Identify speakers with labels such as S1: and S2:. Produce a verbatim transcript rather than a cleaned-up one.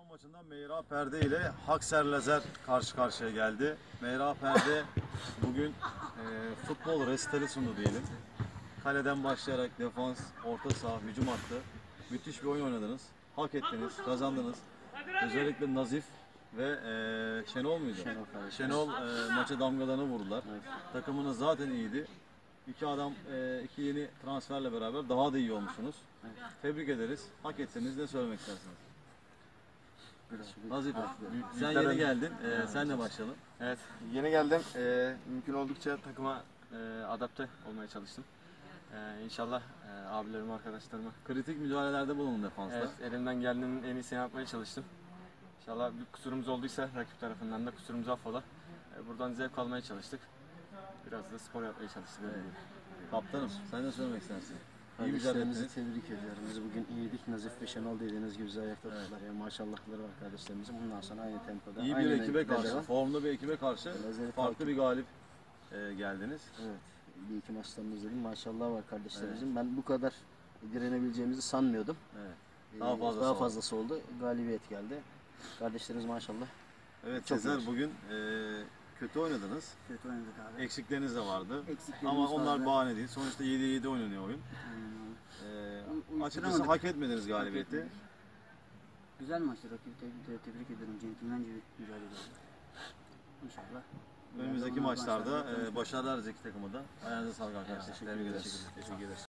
S1: Son maçında Meyra Perde ile Hakser Lazer karşı karşıya geldi. Meyra Perde bugün e, futbol resitali sundu diyelim. Kaleden başlayarak defans, orta saha, hücum attı. Müthiş bir oyun oynadınız. Hak ettiniz, kazandınız. Özellikle Nazif ve e, Şenol muydu?
S2: Şenol,
S1: Şenol e, maça damgalarını vurdular. Evet. Takımınız zaten iyiydi. İki adam, e, iki yeni transferle beraber daha da iyi olmuşsunuz. Evet. Tebrik ederiz. Hak ettiniz. Ne söylemek istersiniz? Nazif, sen yeni geldin. Ee, evet. Sen de başlayalım.
S2: Evet, yeni geldim. Ee, mümkün oldukça takıma e, adapte olmaya çalıştım. Ee, İnşallah e, abilerim, arkadaşlarıma.
S1: Kritik müdahalelerde bulundun defansta.
S2: Evet, elimden geldiğinin en iyisini yapmaya çalıştım. İnşallah bir kusurumuz olduysa rakip tarafından da kusurumuzu affola. Ee, buradan zevk almaya çalıştık. Biraz da spor yapmaya çalıştık.
S1: Evet. Kaptanım, sen ne söylemek istersin?
S3: İyi mücadelenizi tebrik ediyorum. Biz bugün iyiydik. Nazif ve Şenol dediğiniz gibi bizi ayakta tuttular. Evet. Yani maşallahları var kardeşlerimizin. Bundan sonra aynı tempoda.
S1: İyi bir ekibe karşı, formlu bir ekibe karşı Lazeri farklı farklı bir galip e, geldiniz.
S3: Evet. Bir iki maçlarını izledim. Maşallah var kardeşlerimizin. Evet. Ben bu kadar direnebileceğimizi sanmıyordum.
S1: Evet. Daha fazlası,
S3: Daha fazlası oldu. oldu. Galibiyet geldi. Kardeşlerimiz maşallah.
S1: Evet, Sezer bugün e, kötü oynadınız.
S3: Kötü oynadık abi.
S1: Eksikleriniz de vardı. Ama onlar vardı. Bahane değil. Sonuçta yediye yedi oynanıyor oyun. Ee, açıkçası hak etmediniz galibiyeti.
S4: Güzel maçtı. Rakibi tebrik, tebrik ederim. Centilmence bir mücadele oldu. İnşallah.
S1: Önümüzdeki maçlarda e, başarılar Zeki takımı da. Ayağınıza sağlık arkadaşlar.
S3: Teşekkür ederiz. Teşekkür ederiz.